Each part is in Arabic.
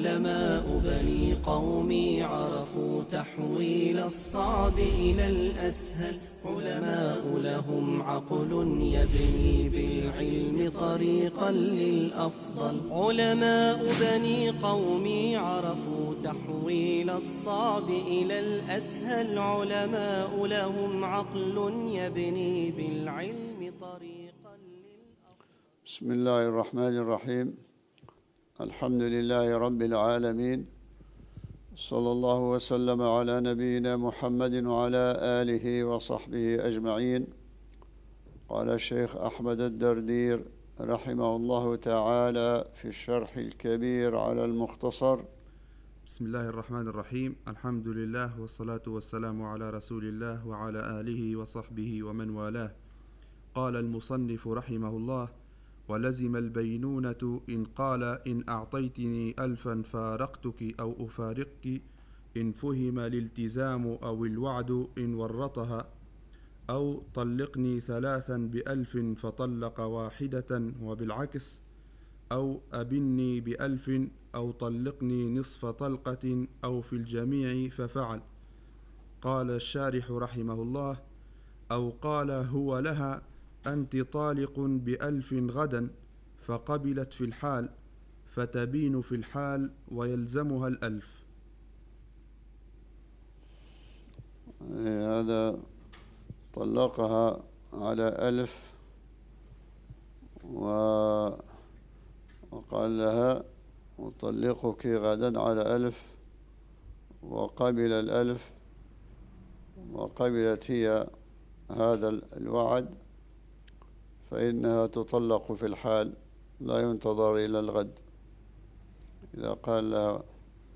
علماء بني قومي عرفوا تحويل الصعب إلى الأسهل. علماء لهم عقل يبني بالعلم طريقا للأفضل. علماء بني قومي عرفوا تحويل الصعب إلى الأسهل. علماء لهم عقل يبني بالعلم طريقا للأفضل. بسم الله الرحمن الرحيم. الحمد لله رب العالمين، صلى الله وسلم على نبينا محمد وعلى آله وصحبه أجمعين. قال الشيخ أحمد الدردير رحمه الله تعالى في الشرح الكبير على المختصر: بسم الله الرحمن الرحيم. الحمد لله والصلاة والسلام على رسول الله وعلى آله وصحبه ومن والاه. قال المصنف رحمه الله: ولزم البينونة إن قال إن أعطيتني 1000 فارقتك أو أفارقك، إن فهم الالتزام أو الوعد إن ورطها، أو طلقني 3 ب1000 فطلق واحدة وبالعكس، أو أبني ب1000 أو طلقني نصف طلقة أو في الجميع ففعل. قال الشارح رحمه الله: أو قال هو لها أنت طالق ب1000 غدا، فقبلت في الحال، فتبين في الحال ويلزمها 1000. هذا طلقها على 1000 وقال لها أطلقك غدا على 1000، وقبل 1000 وقبلت هي هذا الوعد، فإنها تطلق في الحال، لا ينتظر إلى الغد. إذا قال لها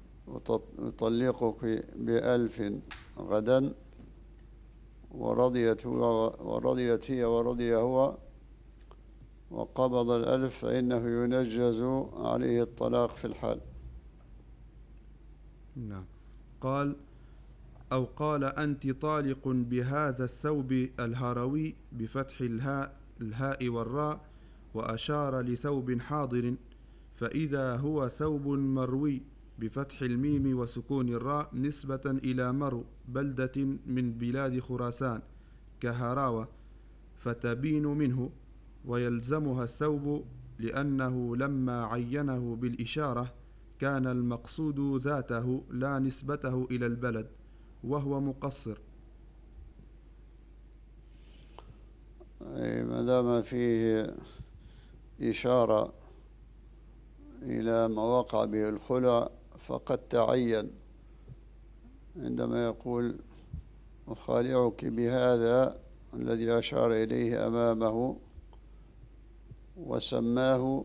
أطلقك ب1000 غدا ورضيت هي ورضي هو وقبض 1000، فإنه ينجز عليه الطلاق في الحال. نعم. قال: أو قال أنت طالق بهذا الثوب الهروي بفتح الهاء والراء، وأشار لثوب حاضر، فإذا هو ثوب مروي بفتح الميم وسكون الراء نسبة إلى مرو بلدة من بلاد خراسان كهراوة، فتبين منه ويلزمها الثوب، لأنه لما عينه بالإشارة كان المقصود ذاته لا نسبته إلى البلد، وهو مقصر. أي ما دام فيه إشارة إلى ما وقع به الخلع فقد تعين. عندما يقول أخالعك بهذا الذي أشار إليه أمامه وسماه،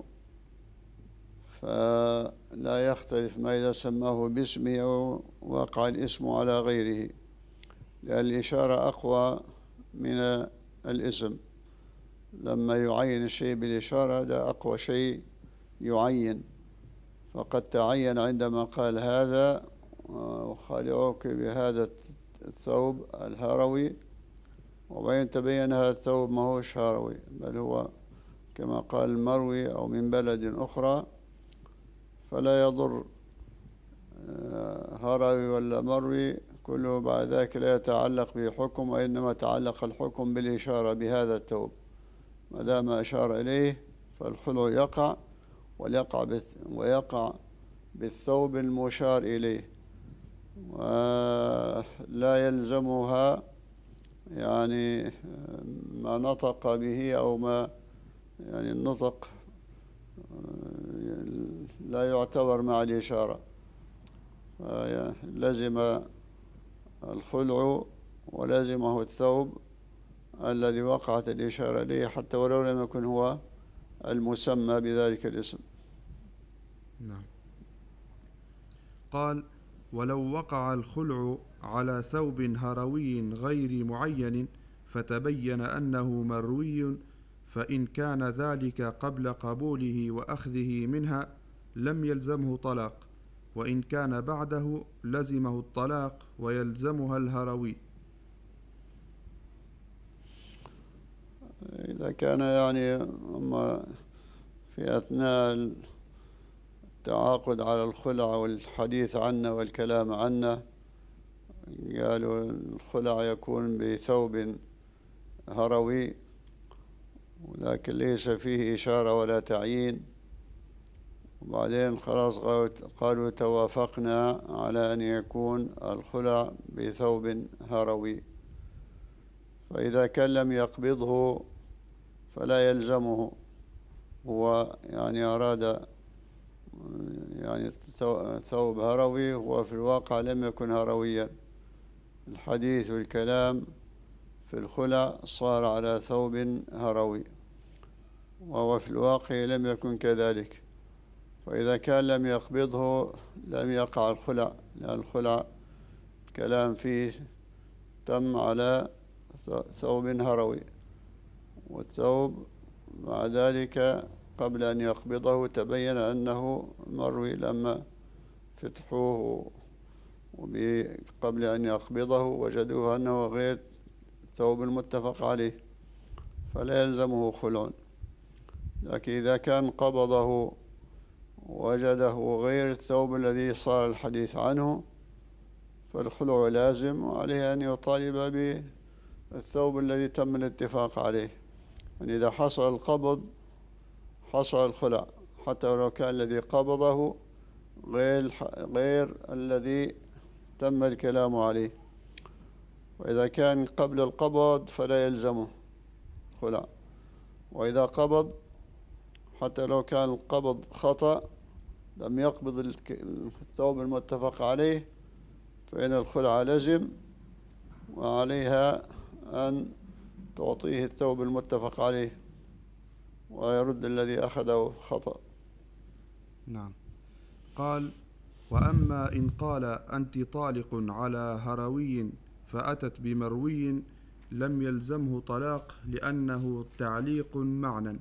فلا يختلف ما إذا سماه باسمه أو وقع الاسم على غيره، لأن الإشارة أقوى من الاسم. لما يعين الشيء بالإشارة هذا أقوى شيء يعين، فقد تعين عندما قال هذا أخالعك بهذا الثوب الهروي، وبين تبين هذا الثوب ما هوش هروي، بل هو كما قال المروي أو من بلد أخرى، فلا يضر هروي ولا مروي، كله بعد ذلك لا يتعلق به حكم، وإنما تعلق الحكم بالإشارة بهذا الثوب. ما دام أشار إليه فالخلع يقع، ويقع بالثوب المشار إليه، ولا يلزمها يعني ما نطق به أو ما يعني النطق لا يعتبر مع الإشارة، لزم الخلع ولزمه الثوب الذي وقعت الإشارة إليه، حتى ولو لم يكن هو المسمى بذلك الاسم. نعم. قال: ولو وقع الخلع على ثوب هروي غير معين فتبين أنه مروي، فإن كان ذلك قبل قبوله وأخذه منها لم يلزمه طلاق، وإن كان بعده لزمه الطلاق ويلزمها الهروي. إذا كان يعني أما في أثناء التعاقد على الخلع والحديث عنه والكلام عنه. قالوا الخلع يكون بثوب هروي، ولكن ليس فيه إشارة ولا تعيين. وبعدين خلاص قالوا توافقنا على أن يكون الخلع بثوب هروي. فإذا كان لم يقبضه فلا يلزمه، هو يعني أراد يعني ثوب هروي، وفي الواقع لم يكن هرويا. الحديث والكلام في الخلع صار على ثوب هروي، وهو في الواقع لم يكن كذلك. فإذا كان لم يقبضه لم يقع الخلع، لأن الخلع كلام فيه تم على ثوب هروي، والثوب مع ذلك قبل أن يقبضه تبين أنه مروي لما فتحوه، وقبل أن يقبضه وجدوه أنه غير ثوب المتفق عليه، فلا يلزمه خلع. لكن إذا كان قبضه وجده غير الثوب الذي صار الحديث عنه فالخلع لازم، وعليه أن يطالب بالثوب الذي تم الاتفاق عليه. يعني إذا حصل القبض حصل الخلع، حتى ولو كان الذي قبضه غير الذي تم الكلام عليه. وإذا كان قبل القبض فلا يلزمه خلع، وإذا قبض حتى لو كان القبض خطأ لم يقبض الثوب المتفق عليه فإن الخلع لزم، وعليها أن تعطيه الثوب المتفق عليه ويرد الذي أخذه خطأ. نعم. قال: وأما إن قال أنت طالق على هروي فأتت بمروي لم يلزمه طلاق، لأنه تعليق معنى.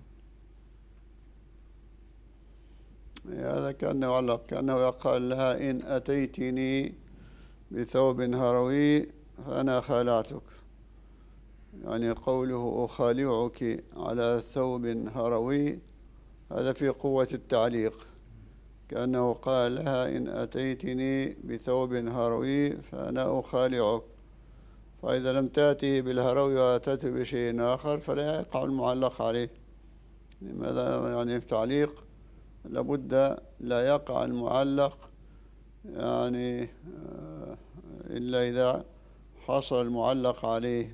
هذا كأنه علق، كأنه يقال لها إن أتيتني بثوب هروي فأنا خالعتك. يعني قوله أخالعك على ثوب هروي هذا في قوة التعليق، كأنه قال لها إن أتيتني بثوب هروي فأنا أخالعك. فإذا لم تأتي بالهروي وأتته بشيء آخر فلا يقع المعلق عليه. لماذا؟ يعني في تعليق لابد لا يقع المعلق يعني إلا إذا حصل المعلق عليه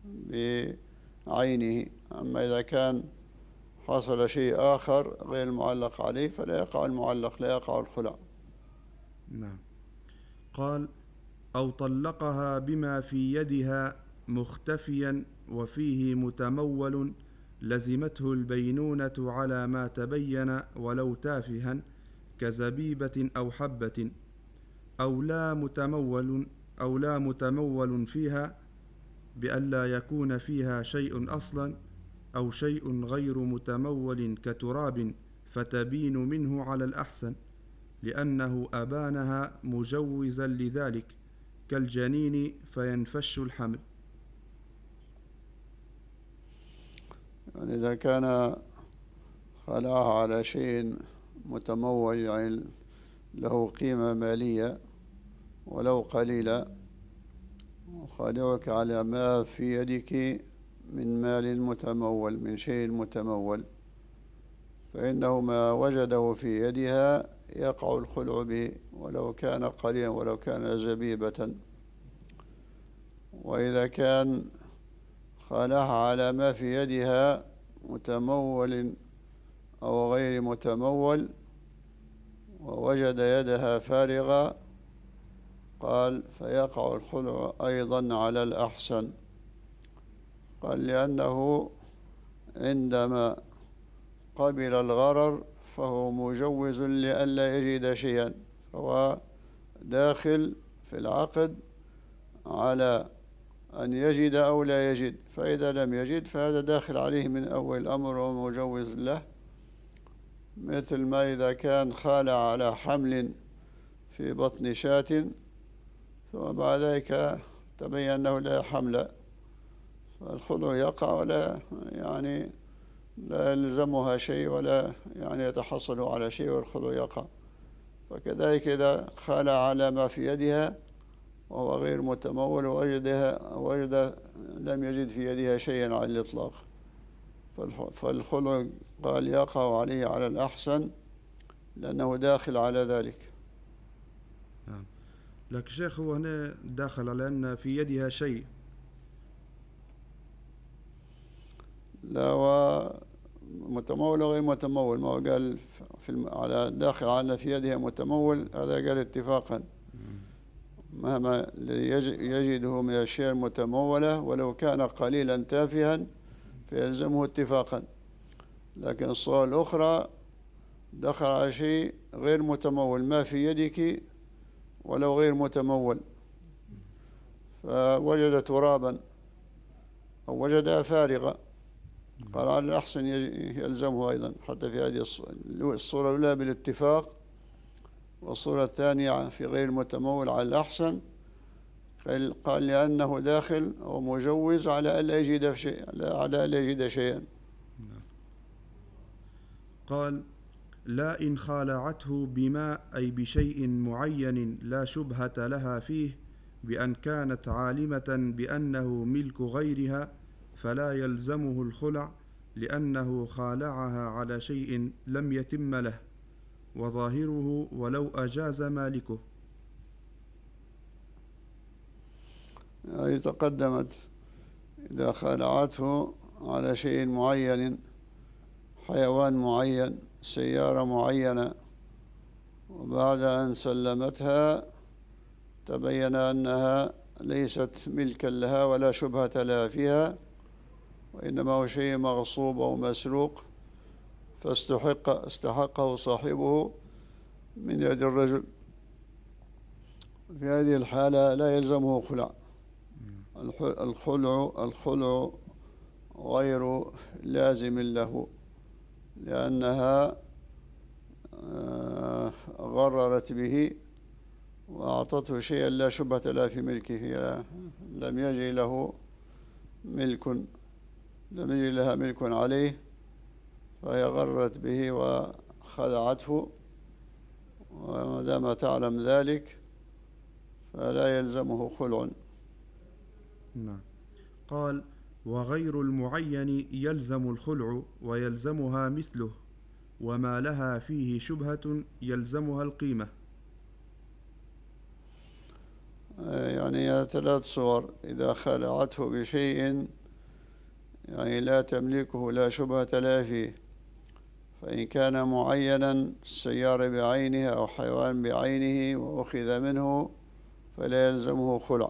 بعينه. أما إذا كان حصل شيء آخر غير المعلق عليه فلا يقع المعلق، لا يقع الخلع. نعم. قال: أو طلقها بما في يدها مختفيا وفيه متمول لزمته البينونة على ما تبين ولو تافها كزبيبة أو حبة، أو لا متمول فيها بألا يكون فيها شيء أصلا، أو شيء غير متمول كتراب فتبين منه على الأحسن، لأنه أبانها مجوزا لذلك كالجنين فينفش الحمل. يعني إذا كان خلعها على شيء متمول يعني له قيمة مالية ولو قليلة، وخالعك على ما في يدك من مال متمول، من شيء متمول، فإنه ما وجده في يدها يقع الخلع به ولو كان قليلا ولو كان زبيبة. وإذا كان خالعها على ما في يدها متمول أو غير متمول ووجد يدها فارغة قال فيقع الخلع أيضا على الأحسن. قال لأنه عندما قبل الغرر فهو مجوز لئلا يجد شيئا، فهو داخل في العقد على أن يجد أو لا يجد، فإذا لم يجد فهذا داخل عليه من أول الأمر ومجوز له. مثل ما إذا كان خالع على حمل في بطن شاة ثم بعد ذلك تبين أنه لا حمل، فالخلع يقع ولا لا يلزمها شيء ولا يتحصل على شيء، والخلع يقع. فكذلك إذا خالع على ما في يدها وهو غير متمول وجد لم يجد في يدها شيئا على الإطلاق، فالخلع قال يقع عليه على الأحسن لأنه داخل على ذلك. نعم. لكن شيخ هو هنا داخل على أن في يدها شيء. لا، هو متمول وغير متمول، ما هو قال على داخل على في يدها متمول، هذا قال اتفاقا مهما الذي يجده من الأشياء المتمولة ولو كان قليلا تافها فيلزمه اتفاقا. لكن الصورة الأخرى دخل على شيء غير متمول، ما في يدك ولو غير متمول، فوجد ترابا أو وجدها فارغة، قال على الأحسن يلزمه أيضا، حتى في هذه الصورة الأولى بالاتفاق، والصورة الثانية في غير متمول على الأحسن، قال لأنه داخل أو مجوز على ألا يجد شيئا. قال لا إن خالعته بما أي بشيء معين لا شبهة لها فيه بأن كانت عالمة بأنه ملك غيرها فلا يلزمه الخلع لأنه خالعها على شيء لم يتم له، وظاهره ولو أجاز مالكه. هذه تقدمت، إذا خالعته على شيء معين، حيوان معين، سيارة معينة، وبعد أن سلمتها تبين أنها ليست ملكا لها ولا شبهة لها فيها، وإنما هو شيء مغصوب أو مسروق، فاستحقه صاحبه من يد الرجل. في هذه الحالة لا يلزمه خلع. الخلع غير لازم له، لأنها غررت به وأعطته شيئا لا شبهة له في ملكه، لم يجي لها ملك عليه، فهي غررت به وخدعته، وما دام تعلم ذلك فلا يلزمه خلع. نعم. قال وغير المعين يلزم الخلع ويلزمها مثله، وما لها فيه شبهة يلزمها القيمة. يعني 3 صور. إذا خلعته بشيء يعني لا تملكه لا شبهة لا فيه، فإن كان معينا سيارة بعينها أو حيوان بعينه وأخذ منه فلا يلزمه خلع.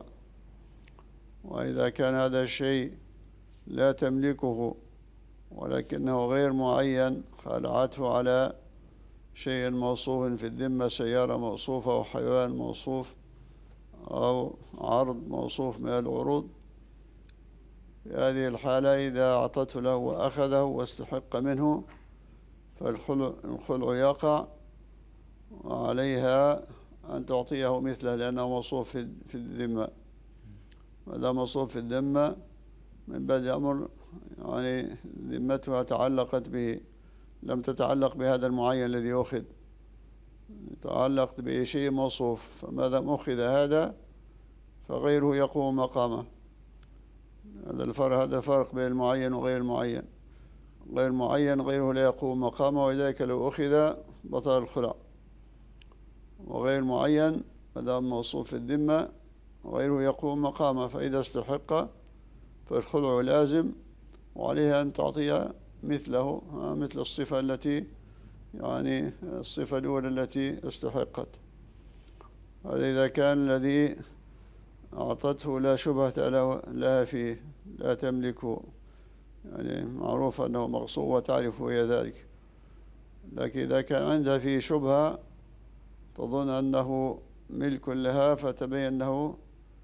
وإذا كان هذا الشيء لا تملكه ولكنه غير معين، خلعته على شيء موصوف في الذمة، سيارة موصوفة أو حيوان موصوف أو عرض موصوف من العروض، في هذه الحالة إذا أعطته له وأخذه واستحق منه فالخلع يقع، وعليها أن تعطيه مثله لأنه موصوف في الذمة. ما دام موصوف في الذمة من بعد أمر يعني ذمتها تعلقت به، لم تتعلق بهذا المعين الذي أخذ، تعلقت بشيء موصوف، فما دام أخذ هذا فغيره يقوم مقامه. هذا الفرق بين المعين وغير المعين. غير المعين غيره لا يقوم مقامه، ولذلك لو أخذ بطل الخلع. وغير معين ما دام موصوف في الذمة غيره يقوم مقامه، فإذا استحق فالخلع لازم، وعليها أن تعطي مثله، مثل الصفة التي يعني الصفة الأولى التي استحقت. هذا إذا كان الذي أعطته لا شبهة لها فيه، لا تملكه، يعني معروف أنه مغصوب وتعرف هي ذلك. لكن إذا كان عندها فيه شبهة تظن أنه ملك لها فتبين أنه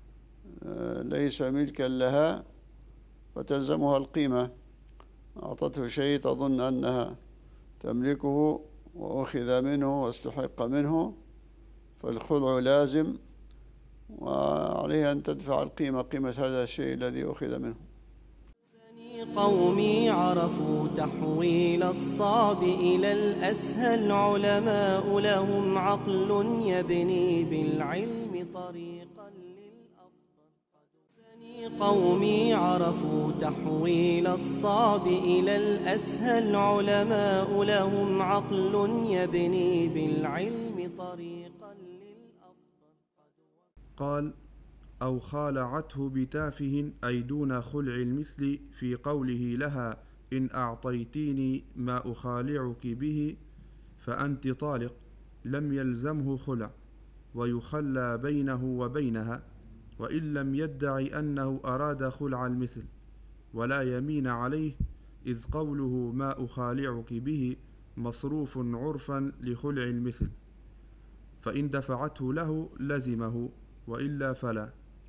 ليس ملكا لها فتلزمها القيمة. أعطته شيء تظن أنها تملكه وأخذ منه واستحق منه، فالخلع لازم، وعليها أن تدفع القيمة، قيمة هذا الشيء الذي أخذ منه. قومي عرفوا تحويل الصعب إلى الأسهل، علماء لهم عقل يبني بالعلم طريقا للأفضل. قومي عرفوا تحويل الصعب إلى الأسهل، علماء لهم عقل يبني بالعلم طريقا للأفضل. قال: أو خالعته بتافه أي دون خلع المثل، في قوله لها: إن أعطيتيني ما أخالعك به فأنت طالق، لم يلزمه خلع، ويخلى بينه وبينها، وإن لم يدع أنه أراد خلع المثل، ولا يمين عليه، إذ قوله ما أخالعك به مصروف عرفا لخلع المثل، فإن دفعته له لزمه، وإلا فلا.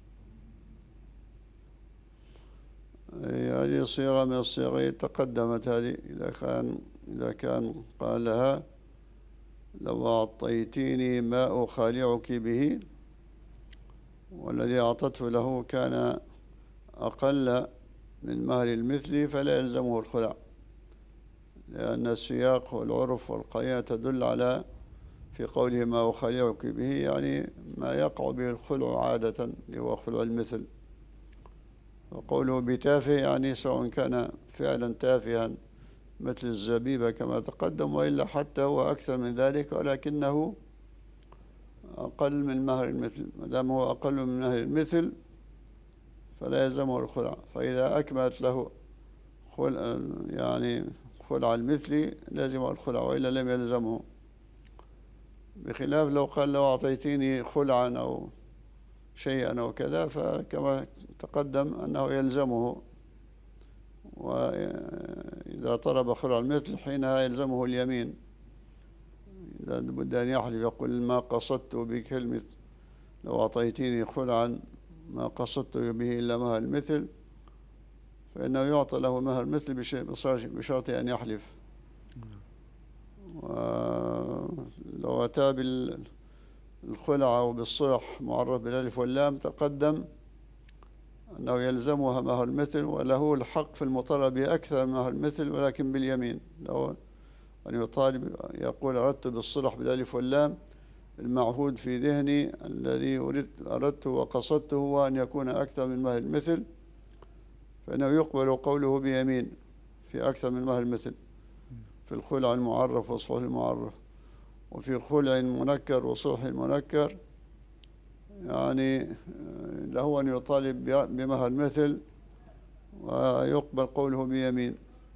هذه صيغة من الصيغ تقدمت. هذه إذا كان قال لها: لو أعطيتيني ما أخالعك به، والذي أعطته له كان أقل من مهر المثل، فلا يلزمه الخلع، لأن السياق والعرف والقرينة تدل على في قوله ما أخالعك به يعني ما يقع به الخلع عادة، اللي هو خلع المثل. وقوله بتافه يعني سواء كان فعلا تافها مثل الزبيبة كما تقدم، وإلا حتى هو أكثر من ذلك ولكنه أقل من مهر المثل. ما دام هو أقل من مهر المثل فلا يلزمه الخلع، فإذا أكملت له خلع المثل لازمه الخلع، وإلا لم يلزمه. بخلاف لو قال: لو أعطيتيني خلعا أو شيئا أو كذا، فكما تقدم أنه يلزمه، وإذا طلب خلع المثل حينها يلزمه اليمين. إذا بد أن يحلف يقول: ما قصدت بكلمة لو أعطيتيني خلعا ما قصدت به إلا مهر المثل، فإنه يعطى له مهر المثل بشرط أن يحلف. ولو أتى بالخلع أو بالصلح معرف بالألف واللام تقدم أنه يلزمها مهر المثل، وله الحق في المطالبة بأكثر من مهر المثل ولكن باليمين. لو أن يطالب يقول: أردت بالصلح بالألف واللام، المعهود في ذهني الذي أردته وقصدته هو أن يكون أكثر من مهر المثل، فإنه يقبل قوله بيمين في أكثر من مهر المثل، في الخلع المعرف وصلح المعرف. وفي خلع المنكر وصلح المنكر يعني له أن يطالب بمهر المثل ويقبل قوله بيمين.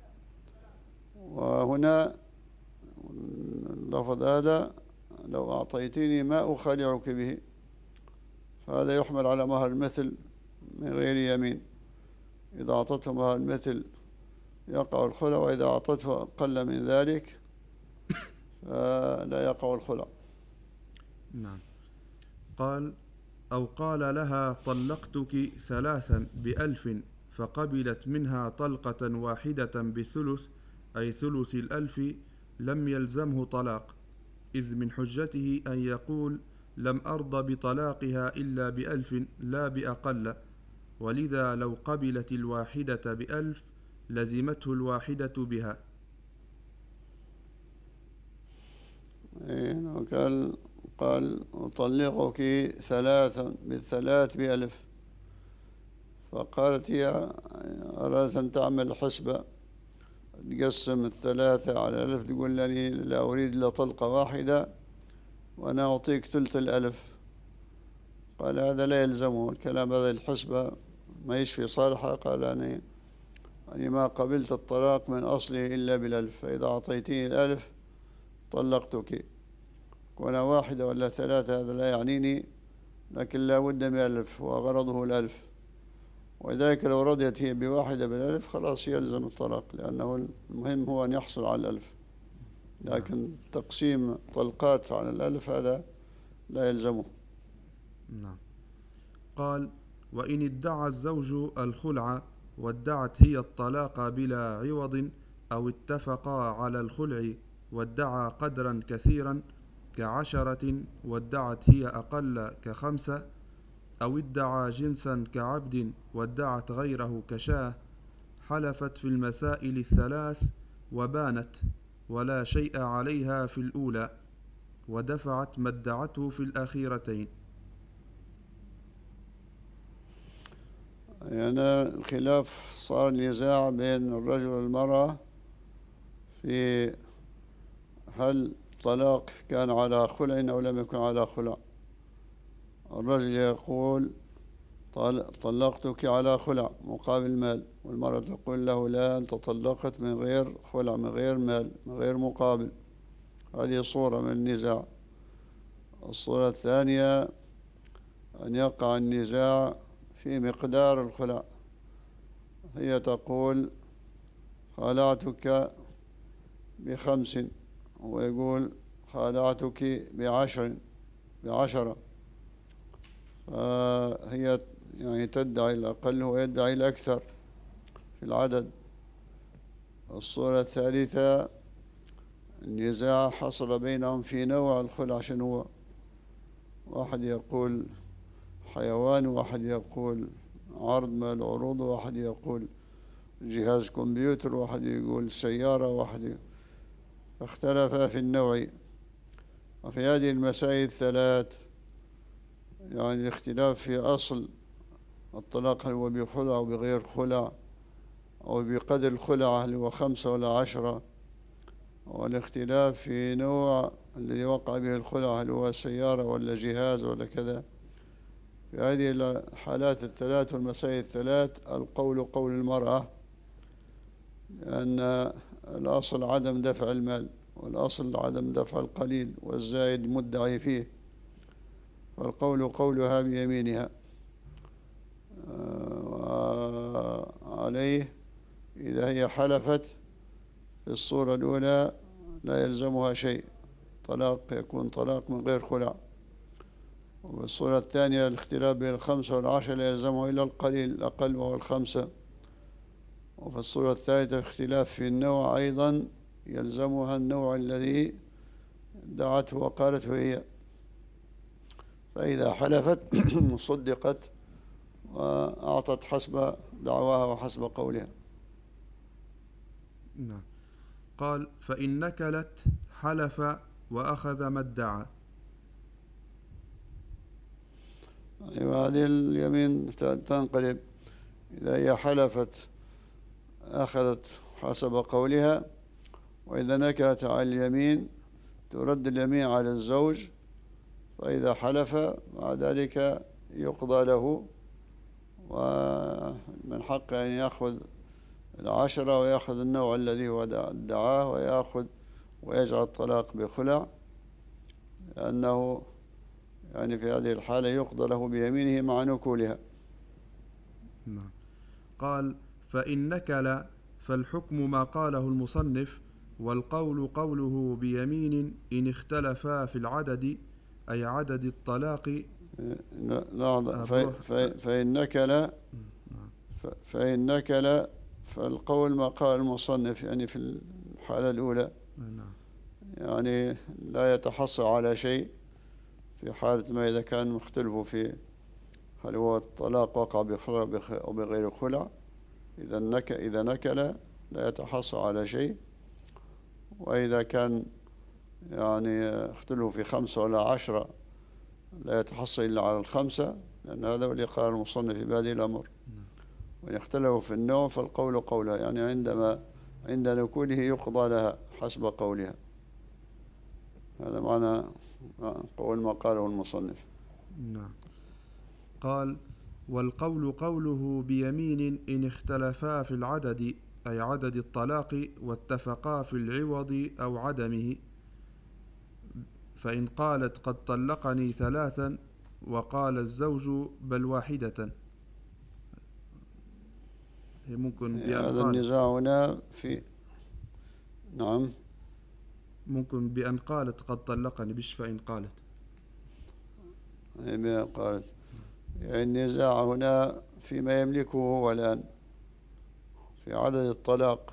وهنا اللفظ هذا: لو أعطيتيني ما أخالعك به، فهذا يحمل على مهر المثل من غير يمين. إذا أعطته مهر المثل يقع الخلع، وإذا أعطته أقل من ذلك فلا يقع الخلع. نعم. قال: أو قال لها: طلقتك 3 ب1000، فقبلت منها طلقة واحدة بثلث، أي ثلث 1000، لم يلزمه طلاق، إذ من حجته أن يقول: لم أرض بطلاقها إلا ب1000 لا بأقل، ولذا لو قبلت الواحدة ب1000 لزمته الواحدة بها. قال: أطلقك 3 بالثلاث ب1000، فقالت هي أرادت أن تعمل حسبة تقسم 3 على 1000، تقول: لي لا أريد إلا طلقة واحدة وأنا أعطيك ثلث 1000. قال: هذا لا يلزمه الكلام، هذا الحسبة ما يشفي صالحة. قال: أنا ما قبلت الطلاق من أصله إلا ب1000، فإذا أعطيتني 1000 طلقتك. كون واحدة ولا 3 هذا لا يعنيني، لكن لا بد من 1000 وغرضه 1000. ولذلك لو رضيت هي بواحدة ب1000 خلاص يلزم الطلاق، لأنه المهم هو أن يحصل على 1000. لكن تقسيم طلقات على 1000 هذا لا يلزمه. نعم. قال: وإن ادعى الزوج الخلع وادعت هي الطلاق بلا عوض، أو اتفقا على الخلع وادعى قدرا كثيرا ك10 وادعت هي أقل ك5، أو ادعى جنسا كعبد وادعت غيره كشاه، حلفت في المسائل الثلاث وبانت ولا شيء عليها في الأولى ودفعت ما ادعته في الأخيرتين. يعني الخلاف صار نزاع بين الرجل والمرأة في هل الطلاق كان على خلع أو لم يكن على خلع. الرجل يقول طلقتك على خلع مقابل مال، والمرأة تقول له لا، أنت طلقت من غير خلع، من غير مال، من غير مقابل. هذه صورة من النزاع. الصورة الثانية أن يقع النزاع في مقدار الخلع. هي تقول خالعتك ب5، ويقول خالعتك ب10. فهي يعني تدعي الأقل ويدعي الأكثر في العدد. الصورة الثالثة النزاع حصل بينهم في نوع الخلع شنو هو. واحد يقول حيوان، وواحد يقول عرض من العروض، وواحد يقول جهاز كمبيوتر، وواحد يقول سيارة، وواحد اختلف في النوع. وفي هذه المسائل الثلاث يعني الاختلاف في أصل الطلاق، هل هو بخلع أو بغير خلع، أو بقدر الخلع هل هو 5 ولا 10، والاختلاف في نوع الذي وقع به الخلع هل هو سيارة ولا جهاز ولا كذا. في هذه الحالات الثلاث والمسائل الثلاث القول قول المرأة، لأن الأصل عدم دفع المال، والأصل عدم دفع القليل، والزائد مدعي فيه، فالقول قولها بيمينها. وعليه إذا هي حلفت في الصورة الأولى لا يلزمها شيء، طلاق يكون طلاق من غير خلع. والصورة الثانية الاختلاف بين 5 و10 لا يلزمه إلا القليل الأقل وهو 5. وفي الصورة الثالثة اختلاف في النوع أيضا يلزمها النوع الذي دعته وقالته هي. فإذا حلفت صدقت وأعطت حسب دعواها وحسب قولها. نعم. قال فإن نكلت حلف وأخذ ما ادعى. أيوة، هذه اليمين تنقلب. إذا هي حلفت أخذت حسب قولها، وإذا نكلت على اليمين ترد اليمين على الزوج. فإذا حلف مع ذلك يقضى له، ومن حقه أن يأخذ 10 ويأخذ النوع الذي هو ادعاه، ويجعل الطلاق بخلع، لأنه يعني في هذه الحالة يقضى له بيمينه مع نكولها. نعم. قال فإن نكل فالحكم ما قاله المصنف، والقول قوله بيمين إن اختلفا في العدد أي عدد الطلاق. فإن نكل فالقول ما قال المصنف يعني في الحالة الأولى، يعني لا يتحصل على شيء في حالة ما إذا كان مختلفوا في هل هو الطلاق وقع بخلع أو بغير خلع. إذا نكل لا يتحصل على شيء. وإذا كان يعني اختلفوا في 5 ولا 10 لا يتحصل إلا على 5، لأن هذا هو اللي قال المصنف في بادئ الأمر. وإن اختلفوا في النوع فالقول قولها، يعني عند نكوله يقضى لها حسب قولها. هذا معنى قول ما قاله المصنف. نعم. قال والقول قوله بيمين إن اختلفا في العدد أي عدد الطلاق واتفقا في العوض أو عدمه. فإن قالت قد طلقني 3 وقال الزوج بل واحدة، ممكن هذا النزاع هنا في نعم ممكن بأن قالت قد طلقني بش فإن قالت يعني النزاع هنا فيما يملكه هو الآن في عدد الطلاق.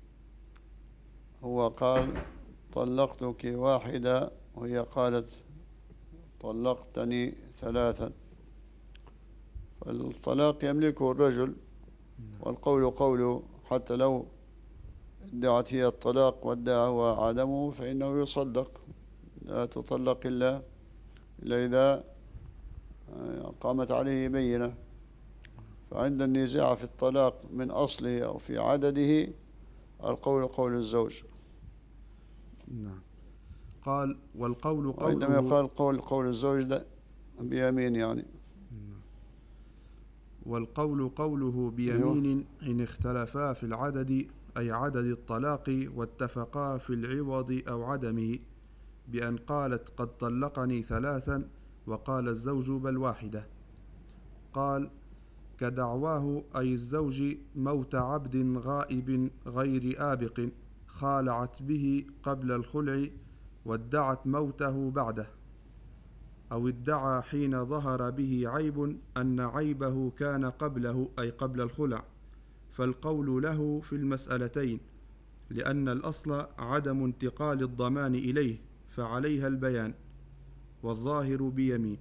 هو قال طلقتك 1 وهي قالت طلقتني 3. فالطلاق يملكه الرجل، والقول قوله حتى لو ادعت هي الطلاق وادعى هو عدمه فإنه يصدق، لا تطلق إلا إذا قامت عليه بينة. فعند النزاع في الطلاق من أصله أو في عدده القول قول الزوج. نعم. قال والقول وعندما قوله، يقال قول الزوج ده بيمين يعني. والقول قوله بيمين إن اختلفا في العدد أي عدد الطلاق واتفقا في العوض أو عدمه، بأن قالت قد طلقني 3 وقال الزوج بل واحدة. قال كدعواه أي الزوج موت عبد غائب غير آبق خالعت به قبل الخلع وادعت موته بعده، أو ادعى حين ظهر به عيب أن عيبه كان قبله أي قبل الخلع، فالقول له في المسألتين، لأن الأصل عدم انتقال الضمان إليه فعليها البيان، والظاهر بيمين.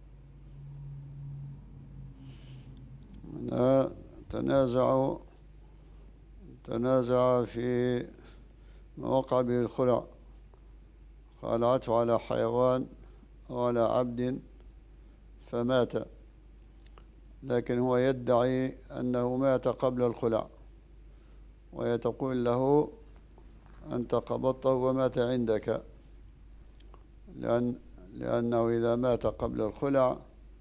تنازع في ما وقع به الخلع، خالعته على حيوان أو على عبد فمات، لكن هو يدعي أنه مات قبل الخلع، وهي تقول له أنت قبضته ومات عندك، لأنه إذا مات قبل الخلع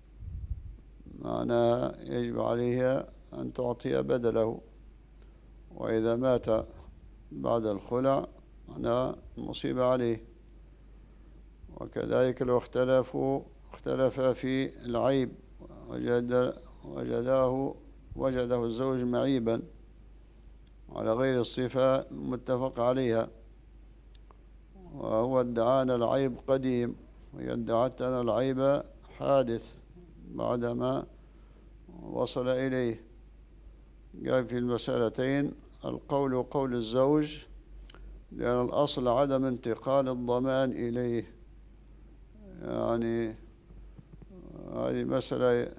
معناها يجب عليها أن تعطي بدله، وإذا مات بعد الخلع معناها مصيبة عليه. وكذلك لو اختلفا في العيب وجده الزوج معيبا على غير الصفة متفق عليها، وهو ادعى أن العيب قديم وهي ادعت أن العيب حادث بعدما وصل إليه. قال في المسألتين القول قول الزوج، لأن الأصل عدم انتقال الضمان إليه. يعني هذه مسألة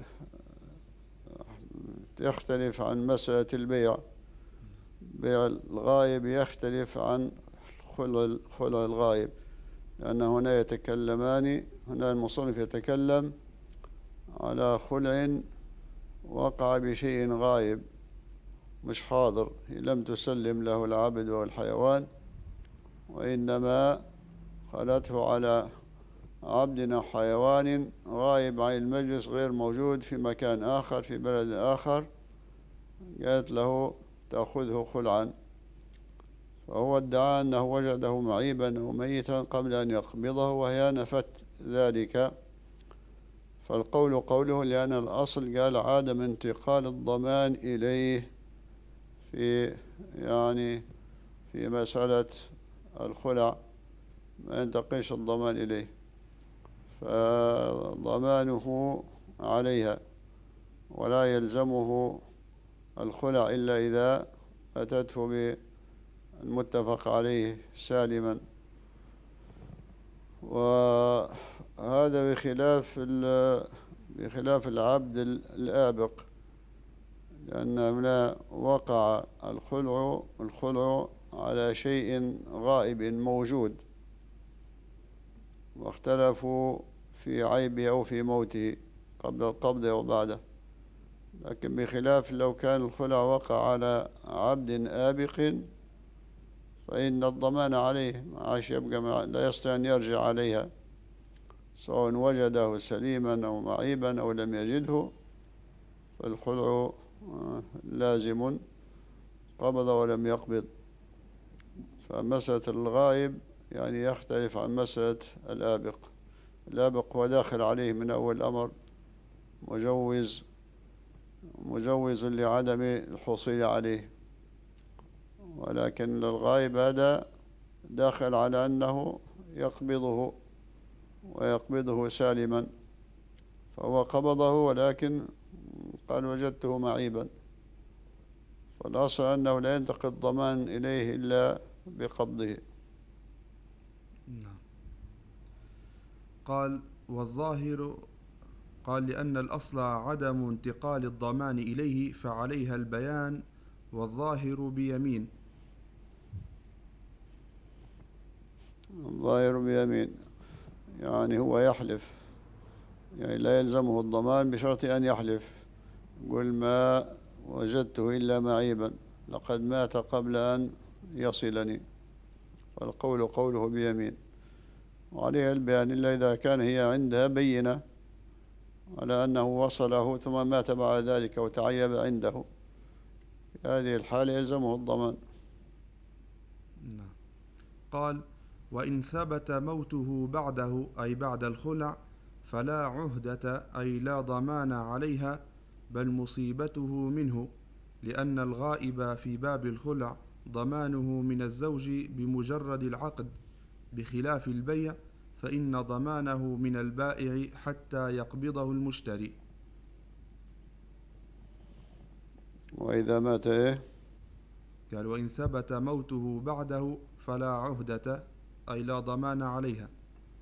يختلف عن مسألة البيع. بيع الغائب يختلف عن خلع الغائب، لأن هنا هنا المصنف يتكلم على خلع وقع بشيء غائب مش حاضر، لم تسلم له العبد والحيوان، وإنما خلته على عبد أو حيوان غائب عن المجلس غير موجود في مكان آخر في بلد آخر، قالت له تأخذه خلعا، فهو ادعى أنه وجده معيبا وميتا قبل أن يقبضه وهي نفت ذلك. فالقول قوله، لأن الأصل قال عدم انتقال الضمان إليه في مسألة الخلع، ما ينتقلش الضمان إليه، فضمانه عليها ولا يلزمه الخلع إلا إذا أتته بالمتفق عليه سالما. وهذا بخلاف العبد الآبق، لأن هنا وقع الخلع على شيء غائب موجود، واختلفوا في عيبه أو في موته قبل القبض أو بعده. لكن بخلاف لو كان الخلع وقع على عبد آبق فإن الضمان عليه، معاش يبقى لا يستطيع أن يرجع عليها، سواء وجده سليما أو معيبا أو لم يجده، فالخلع لازم قبض ولم يقبض. فمسألة الغائب يعني يختلف عن مسألة الآبق. الآبق هو داخل عليه من أول الأمر، مجوز لعدم الحصول عليه، ولكن الغائب هذا داخل على أنه يقبضه ويقبضه سالما، فهو قبضه ولكن قال وجدته معيبا، فالأصل أنه لا ينتقل الضمان إليه إلا بقبضه. قال والظاهر، قال لأن الأصل عدم انتقال الضمان إليه فعليها البيان، والظاهر بيمين. الظاهر بيمين يعني هو يحلف، يعني لا يلزمه الضمان بشرط أن يحلف، قل ما وجدته إلا معيبا لقد مات قبل أن يصلني، والقول قوله بيمين، وعليها البيان إلا إذا كان هي عندها بينة على أنه وصله ثم مات بعد ذلك وتعيب عنده، في هذه الحالة يلزمه الضمان. قال: وإن ثبت موته بعده أي بعد الخلع فلا عهدة أي لا ضمان عليها، بل مصيبته منه، لأن الغائب في باب الخلع ضمانه من الزوج بمجرد العقد، بخلاف البيع فإن ضمانه من البائع حتى يقبضه المشتري. وإذا مات إيه؟ قال: وإن ثبت موته بعده فلا عهدة أي لا ضمان عليها.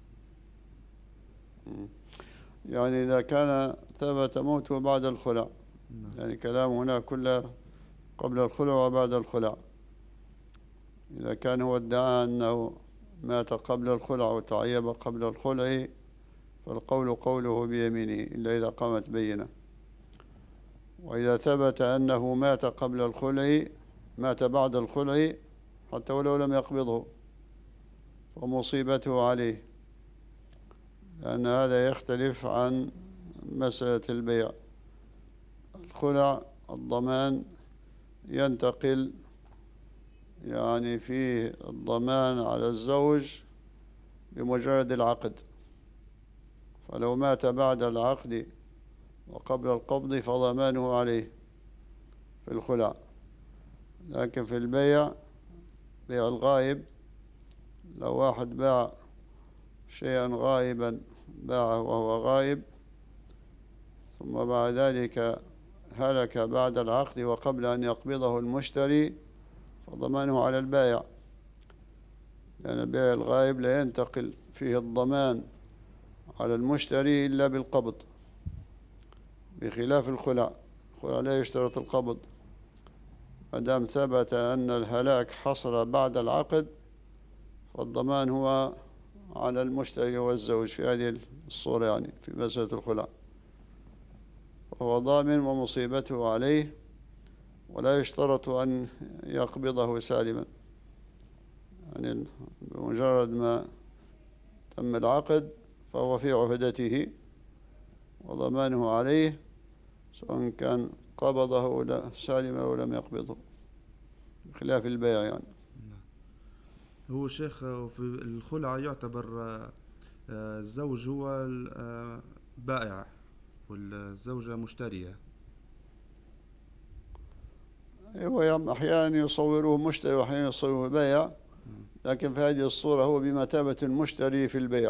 يعني إذا كان ثبت موته بعد الخلع، يعني كلام هنا كله قبل الخلع وبعد الخلع. إذا كان هو ادعى أنه مات قبل الخلع وتعيب قبل الخلع فالقول قوله بيمينه إلا إذا قامت بينة. وإذا ثبت أنه مات قبل الخلع، مات بعد الخلع حتى ولو لم يقبضه، ومصيبته عليه، لأن هذا يختلف عن مسألة البيع. الخلع الضمان ينتقل، يعني فيه الضمان على الزوج بمجرد العقد، فلو مات بعد العقد وقبل القبض فضمانه عليه في الخلع. لكن في البيع، بيع الغائب، لو واحد باع شيئا غائبا باعه وهو غائب ثم بعد ذلك هلك بعد العقد وقبل أن يقبضه المشتري فضمانه على البائع، لأن بيع الغائب لا ينتقل فيه الضمان على المشتري إلا بالقبض، بخلاف الخلع. الخلع لا يشترط القبض، ما دام ثبت أن الهلاك حصل بعد العقد فالضمان هو على المشتري والزوج في هذه الصورة، يعني في مسألة الخلع، وهو ضامن ومصيبته عليه، ولا يشترط أن يقبضه سالما، يعني بمجرد ما تم العقد فهو في عهدته وضمانه عليه، سواء كان قبضه ولا سالما أو لم يقبضه، بخلاف البيع. يعني هو شيخ في الخلع يعتبر الزوج هو البائع والزوجة مشترية. هو أحيانا يصوروه مشتري وأحيانا يصوروه بائع، لكن في هذه الصورة هو بمثابة المشتري في البيع.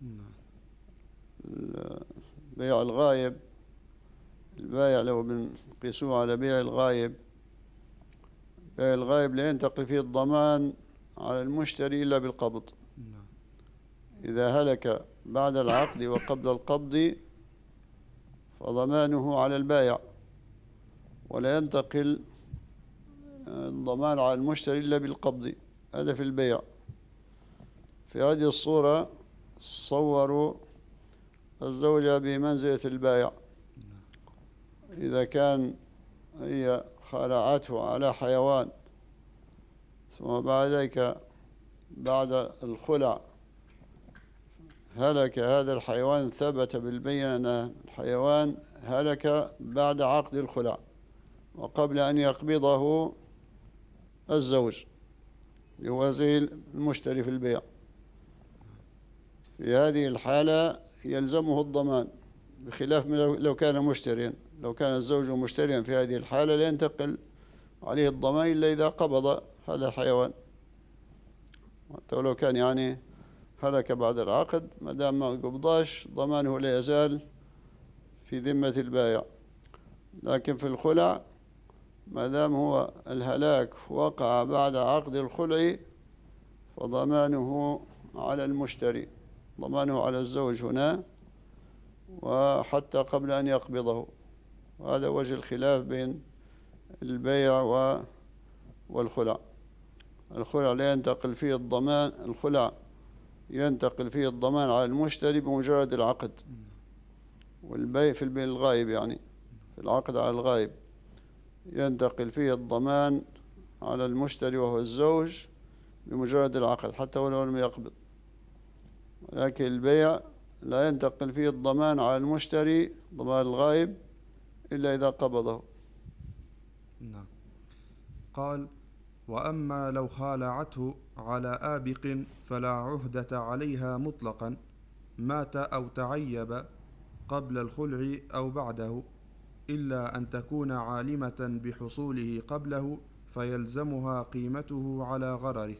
بيع الغائب، البائع لو بنقيسوه على بيع الغائب، بيع الغائب لا ينتقل فيه الضمان على المشتري إلا بالقبض. إذا هلك بعد العقد وقبل القبض فضمانه على البائع، ولا ينتقل الضمان على المشتري إلا بالقبض. هذا في البيع. في هذه الصورة صوروا الزوجة بمنزلة البائع، إذا كان هي خلعته على حيوان ثم بعد ذلك بعد الخلع هلك هذا الحيوان، ثبت بالبينة أن الحيوان هلك بعد عقد الخلع وقبل أن يقبضه الزوج، هو زي المشتري في البيع. في هذه الحالة يلزمه الضمان، بخلاف لو كان مشتريا. لو كان الزوج مشتريا في هذه الحالة لا ينتقل عليه الضمان إلا إذا قبض هذا الحيوان، حتى ولو كان يعني هلك بعد العقد، ما دام ما قبضاش ضمانه لا يزال في ذمة البائع. لكن في الخلع ما دام هو الهلاك وقع بعد عقد الخلع فضمانه على المشتري، ضمانه على الزوج هنا وحتى قبل أن يقبضه. وهذا وجه الخلاف بين البيع والخلع. الخلع لا ينتقل فيه الضمان، الخلع ينتقل فيه الضمان على المشتري بمجرد العقد، والبيع في البيع الغائب يعني في العقد على الغائب ينتقل فيه الضمان على المشتري وهو الزوج بمجرد العقد حتى ولو لم يقبض. لكن البيع لا ينتقل فيه الضمان على المشتري ضمان الغائب إلا إذا قبضه. نعم. قال: وأما لو خالعته على آبق فلا عهدة عليها مطلقا، مات أو تعيب قبل الخلع أو بعده، إلا أن تكون عالمة بحصوله قبله فيلزمها قيمته على غرره.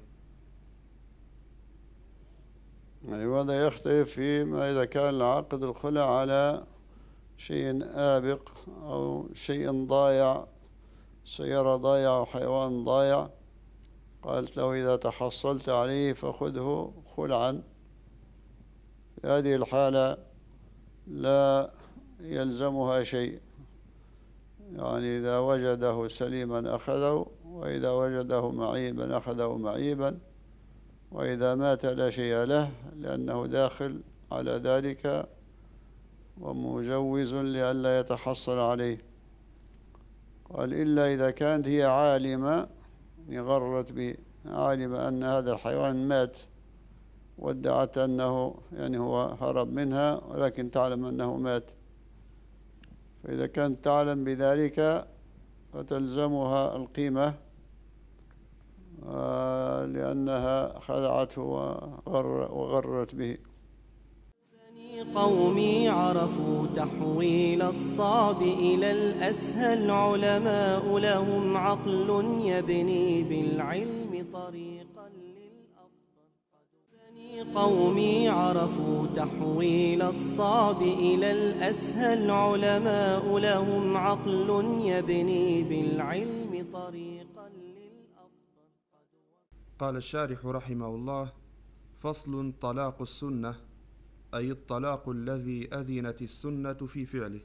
يعني هذا يختلف فيما إذا كان العقد الخلع على شيء آبق أو شيء ضايع، سيارة ضايعة أو حيوان ضايع، قالت له إذا تحصلت عليه فخذه خلعا. في هذه الحالة لا يلزمها شيء، يعني إذا وجده سليما أخذه، وإذا وجده معيبا أخذه معيبا، وإذا مات لا شيء له لأنه داخل على ذلك ومجوز لئلا يتحصل عليه. قال إلا إذا كانت هي عالمة، غرت به، عالمة أن هذا الحيوان مات وادعت أنه يعني هو هرب منها، ولكن تعلم أنه مات. فإذا كانت تعلم بذلك فتلزمها القيمة لأنها خدعته وغرت به. بني قومي عرفوا تحويل الصعب إلى الأسهل، علماء لهم عقل يبني بالعلم طريقا للأفضل. بني قومي عرفوا تحويل الصعب إلى الأسهل، علماء لهم عقل يبني بالعلم طريقا للأفضل. قال الشارح رحمه الله: فصل: طلاق السنة، أي الطلاق الذي أذنت السنة في فعله.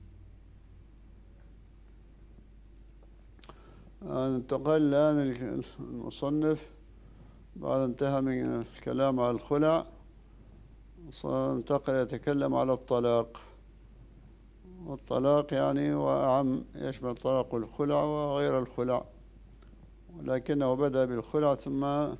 انتقل الآن المصنف بعد انتهى من الكلام على الخلع، انتقل يتكلم على الطلاق. والطلاق يعني وأعم، يشمل طلاق الخلع وغير الخلع، ولكنه بدأ بالخلع ثم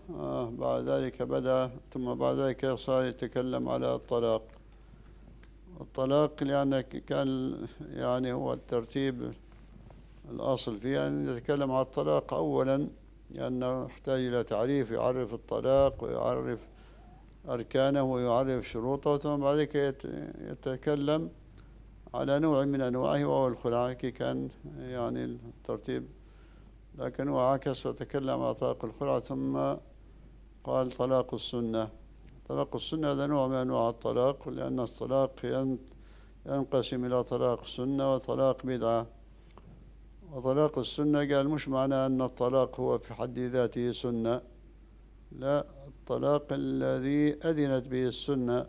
بعد ذلك صار يتكلم على الطلاق. الطلاق لأن كان يعني هو الترتيب الأصل فيه أن يتكلم على الطلاق أولا، لأنه يحتاج إلى تعريف، يعرف الطلاق ويعرف أركانه ويعرف شروطه، ثم بعد ذلك يتكلم على نوع من أنواعه وهو الخلع. كان يعني الترتيب، لكن هو عكس وتكلم على طلاق الخلع ثم قال طلاق السنة. طلاق السنة هذا نوع من أنواع الطلاق، لأن الطلاق ينقسم إلى طلاق سنة وطلاق بدعة. وطلاق السنة قال مش معنى أن الطلاق هو في حد ذاته سنة، لا، الطلاق الذي أذنت به السنة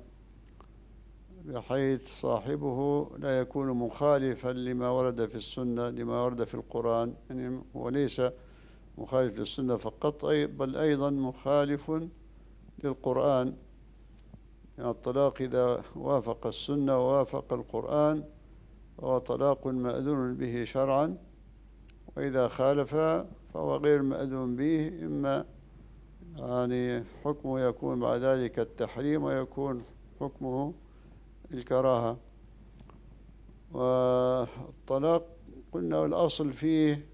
بحيث صاحبه لا يكون مخالفا لما ورد في السنة، لما ورد في القرآن. يعني هو ليس مخالف للسنة فقط، بل أيضا مخالف للقرآن. يعني الطلاق إذا وافق السنة ووافق القرآن فهو طلاق مأذون به شرعا، وإذا خالف فهو غير مأذون به، إما يعني حكمه يكون بعد ذلك التحريم ويكون حكمه الكراهة. والطلاق قلنا الأصل فيه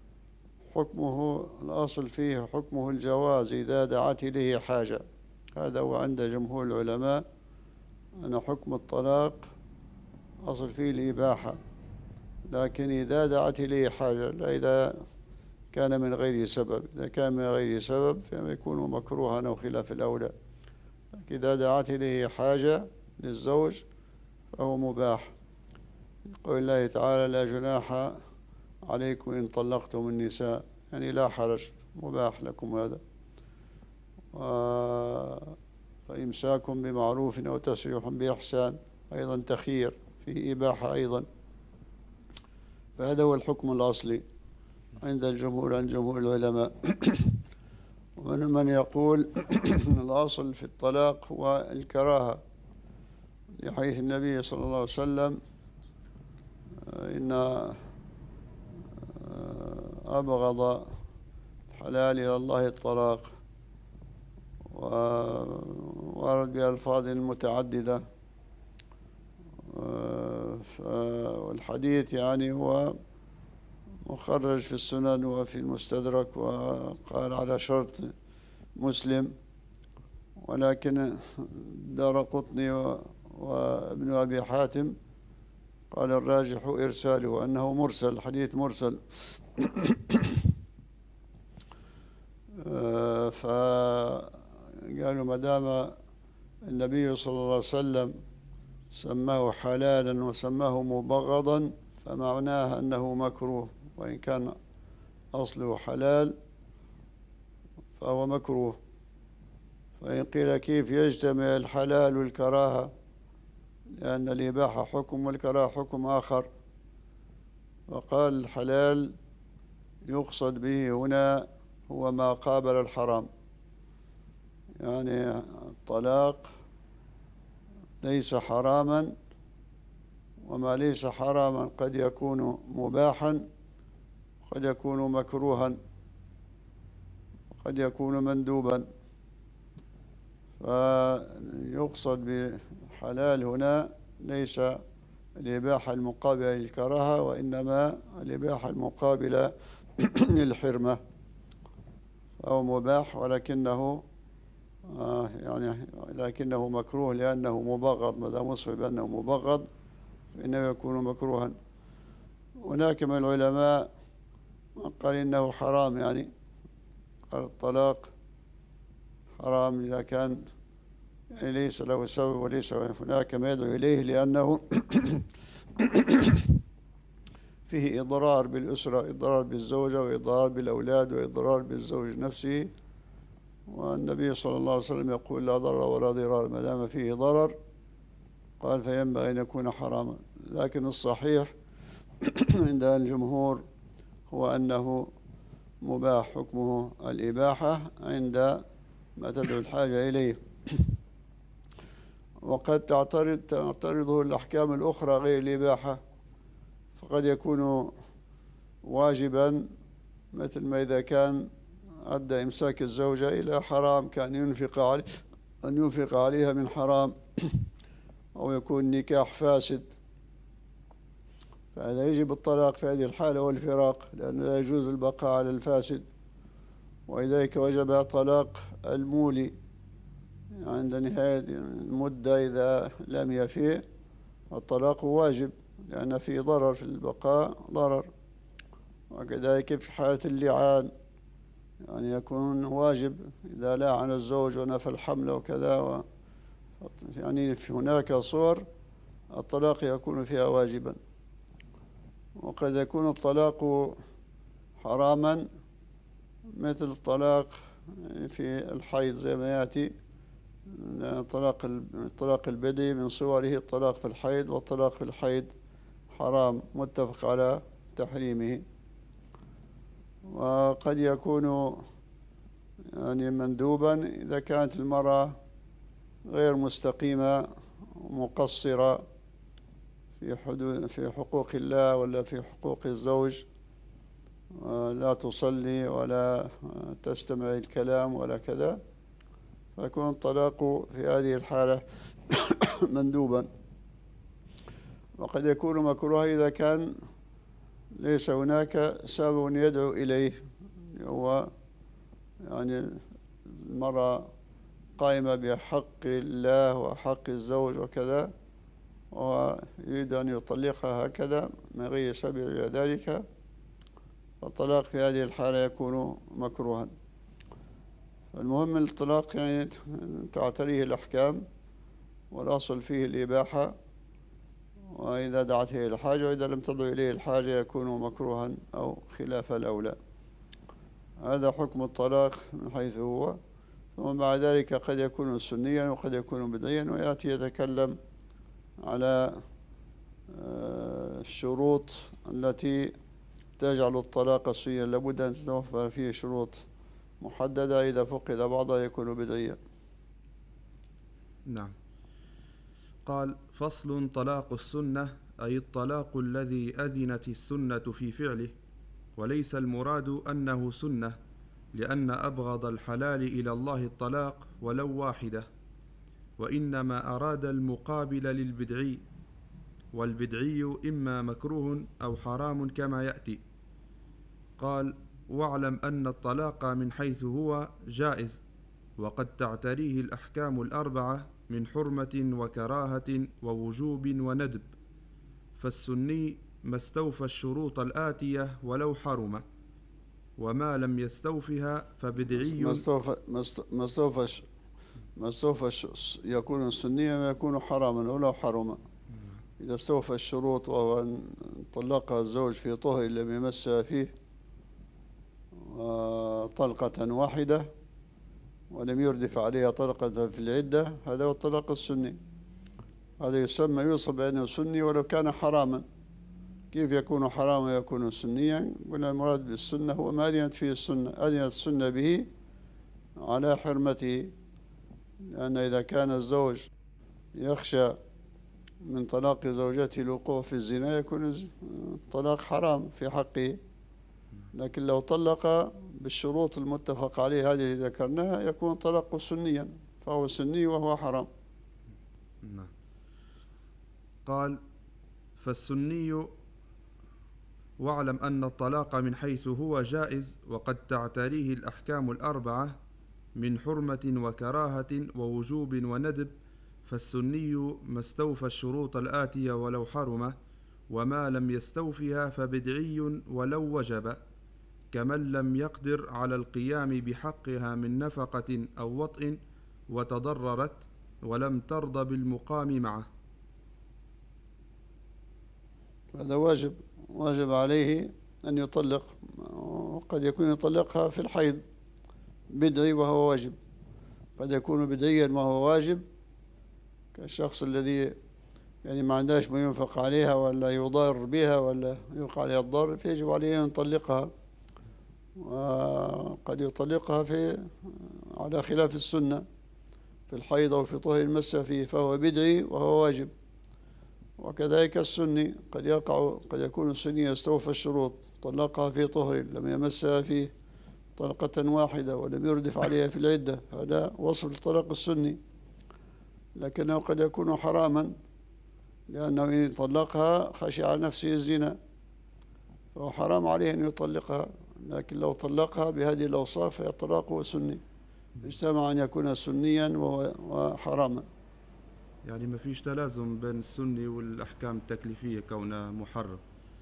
حكمه الجواز إذا دعت إليه حاجة. هذا هو عند جمهور العلماء أن حكم الطلاق أصل فيه الإباحة، لكن إذا دعت إليه حاجة، لا إذا كان من غير سبب. إذا كان من غير سبب فيكون مكروها أو خلاف الأولى، لكن إذا دعت إليه حاجة للزوج فهو مباح. يقول الله تعالى: لا جناح عليكم إن طلقتم النساء، يعني لا حرج، مباح لكم هذا. فإمساكم بمعروف أو تسريح بإحسان، أيضا تخيير، فيه إباحة أيضا. فهذا هو الحكم الأصلي. عند الجمهور عن جمهور العلماء. ومن من يقول الأصل في الطلاق هو الكراهة، لحديث النبي صلى الله عليه وسلم إن أبغض الحلال إلى الله الطلاق، وورد بألفاظ متعددة. والحديث يعني هو مخرج في السنن وفي المستدرك، وقال على شرط مسلم، ولكن دارقطني وابن أبي حاتم قال الراجح إرساله، أنه مرسل، حديث مرسل. فقالوا ما دام النبي صلى الله عليه وسلم سماه حلالا وسماه مبغضا فمعناه أنه مكروه، وإن كان أصله حلال فهو مكروه. فإن قيل كيف يجتمع الحلال والكراهة، لأن الإباحة حكم والكراهة حكم آخر، وقال الحلال يقصد به هنا هو ما قابل الحرام، يعني الطلاق ليس حراما، وما ليس حراما قد يكون مباحا، قد يكون مكروها، قد يكون مندوبا. فيقصد بحلال هنا ليس الإباحة المقابلة للكراهة، وإنما الإباحة المقابلة للحرمة، أو مباح ولكنه لكنه مكروه لأنه مبغض. ما دام وصف بأنه مبغض فإنه يكون مكروها. هناك من العلماء قال إنه حرام، يعني قال الطلاق حرام إذا كان يعني ليس له سبب وليس هناك ما يدعو إليه، لأنه فيه إضرار بالأسرة، إضرار بالزوجة، وإضرار بالأولاد، وإضرار بالزوج نفسه. والنبي صلى الله عليه وسلم يقول لا ضرر ولا ضرار، ما دام فيه ضرر قال فينبغي أن يكون حراما. لكن الصحيح عند الجمهور هو أنه مباح، حكمه الإباحة عند ما تدعو الحاجة إليه. وقد تعترضه الأحكام الأخرى غير الإباحة، فقد يكون واجبا، مثل ما إذا كان أدى إمساك الزوجة إلى حرام كان أن ينفق عليها من حرام، أو يكون نكاح فاسد، فهذا يجب الطلاق في هذه الحالة والفراق، لأنه لا يجوز البقاء على الفاسد. ولذلك وجب طلاق المولي عند نهاية المدة إذا لم يفي، الطلاق واجب لأن فيه ضرر في البقاء، ضرر. وكذلك في حالة اللعان يعني يكون واجب إذا لاعن الزوج ونفى الحمل وكذا، يعني في هناك صور الطلاق يكون فيها واجبا. وقد يكون الطلاق حراما، مثل الطلاق في الحيض زي ما يأتي، الطلاق البدعي من صوره الطلاق في الحيض، والطلاق في الحيض حرام متفق على تحريمه. وقد يكون يعني مندوبا إذا كانت المرأة غير مستقيمة ومقصرة في حقوق الله ولا في حقوق الزوج، لا تصلي ولا تستمع الكلام ولا كذا، فيكون الطلاق في هذه الحالة مندوبا. وقد يكون مكروها إذا كان ليس هناك سبب يدعو إليه، هو يعني المرأة قائمة بحق الله وحق الزوج وكذا، ويريد أن يطلقها هكذا من غير سبب إلى ذلك، فالطلاق في هذه الحالة يكون مكروها. المهم الطلاق يعني تعتريه الأحكام، والأصل فيه الإباحة، وإذا دعت إليه الحاجة، وإذا لم تدع إليه الحاجة يكون مكروها أو خلاف الأولى. هذا حكم الطلاق من حيث هو. ثم بعد ذلك قد يكون سنيا وقد يكون بدعيا، ويأتي يتكلم على الشروط التي تجعل الطلاق سنيا لابد أن تتوفر فيه شروط محددة، إذا فقد بعضها يكون بدعيا. نعم. قال: فصل: طلاق السنة أي الطلاق الذي أذنت السنة في فعله، وليس المراد أنه سنة، لأن أبغض الحلال إلى الله الطلاق ولو واحدة، وإنما أراد المقابل للبدعي، والبدعي إما مكروه أو حرام كما يأتي. قال: واعلم أن الطلاق من حيث هو جائز، وقد تعتريه الأحكام الأربعة من حرمة وكراهة ووجوب وندب، فالسني ما استوفى الشروط الآتية ولو حرم، وما لم يستوفها فبدعي. ما استوفى يكون سنيا ويكون حراما ولو حرم. إذا استوفى الشروط، وهو أن طلقها الزوج في طهر لم يمسها فيه طلقة واحدة ولم يردف عليها طلقة في العدة، هذا هو الطلاق السني. هذا يسمى يوصف بأنه سني ولو كان حراما. كيف يكون حراما ويكون سنيا؟ قلنا المراد بالسنة هو ما أذنت فيه السنة، أذنت السنة به على حرمته، لأن إذا كان الزوج يخشى من طلاق زوجته الوقوع في الزنا يكون طلاق حرام في حقه، لكن لو طلق بالشروط المتفق عليها هذه التي ذكرناها يكون طلاقه سنيا، فهو سني وهو حرام. نعم. قال: فالسني واعلم أن الطلاق من حيث هو جائز، وقد تعتريه الأحكام الأربعة من حرمة وكراهة ووجوب وندب، فالسني ما استوفى الشروط الآتية ولو حرم، وما لم يستوفها فبدعي ولو وجب، كمن لم يقدر على القيام بحقها من نفقة أو وطء وتضررت ولم ترضى بالمقام معه. هذا واجب عليه أن يطلق، وقد يكون يطلقها في الحيض بدعي وهو واجب، قد يكون بدعيا وهو واجب، كالشخص الذي يعني ما عندهاش ما ينفق عليها ولا يضار بها ولا يوقع عليها الضار، فيجب عليه أن يطلقها، وقد يطلقها على خلاف السنة في الحيض أو في طهر المس فيه، فهو بدعي وهو واجب. وكذلك السني قد يكون السني يستوفى الشروط، طلقها في طهر لم يمسها فيه طلقة واحدة ولم يردف عليها في العدة، هذا وصف الطلاق السني، لكنه قد يكون حراما، لأنه إن طلقها خشي على نفسه الزنا، فهو حرام عليه أن يطلقها، لكن لو طلقها بهذه الأوصاف فهي طلاقه سني، اجتمع أن يكون سنيا وحراما. يعني ما فيش تلازم بين السني والأحكام التكليفية كونه محرم.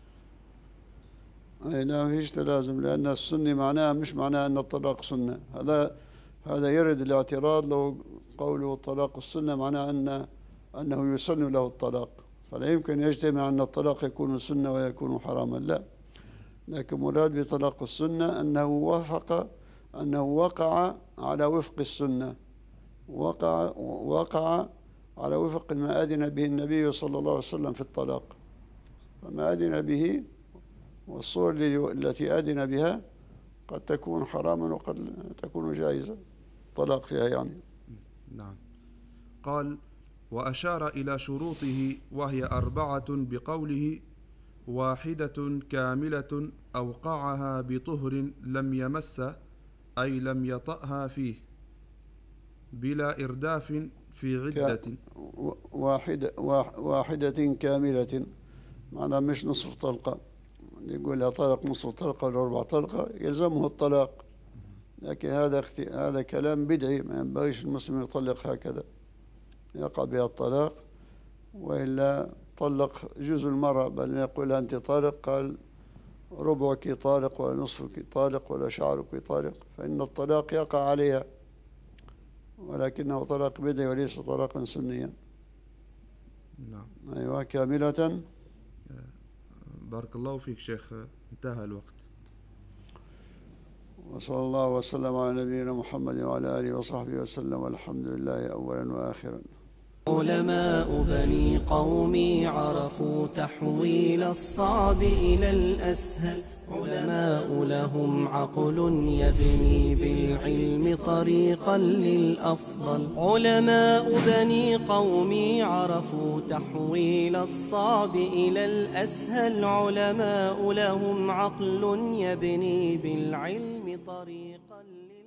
أي لا، ما فيش تلازم، لأن السني معناه مش معناه أن الطلاق سنة. هذا يرد الاعتراض لو قوله الطلاق السنة معناه أنه يسن له الطلاق، فلا يمكن يجتمع أن الطلاق يكون سنة ويكون حراما، لا. لكن مراد بطلاق السنة أنه وقع على وفق السنة، وقع على وفق ما أذن به النبي صلى الله عليه وسلم في الطلاق، فما أذن به والصور التي أذن بها قد تكون حراما وقد تكون جائزة، طلاق فيها يعني. نعم. قال: وأشار إلى شروطه وهي 4 بقوله: واحدة كاملة أوقعها بطهر لم يمس، أي لم يطأها فيه، بلا إرداف في عدة. واحدة كاملة، معناها مش نصف طلقة، يقول طلق نصف طلقة ولا 4 طلقة يلزمه الطلاق، لكن هذا كلام بدعي، ما ينبغيش المسلم يطلق هكذا، يقع بها الطلاق، وإلا طلق جزء المرأة، بل يقول أنت طالق، قال ربعك طالق ولا نصفك طالق ولا شعرك طالق، فإن الطلاق يقع عليها، ولكنه طلاق بدعي وليس طلاقا سنيا. نعم. أيوة، كاملة. بارك الله فيك شيخ، انتهى الوقت. وصلى الله وسلم على نبينا محمد وعلى آله وصحبه وسلم، والحمد لله أولا وآخرا. علماء بني قومي عرفوا تحويل الصعب إلى الأسهل. علماء لهم عقل يبني بالعلم طريقا للأفضل. علماء بني قومي عرفوا تحويل الصعب إلى الأسهل. علماء لهم عقل يبني بالعلم طريقا للأفضل.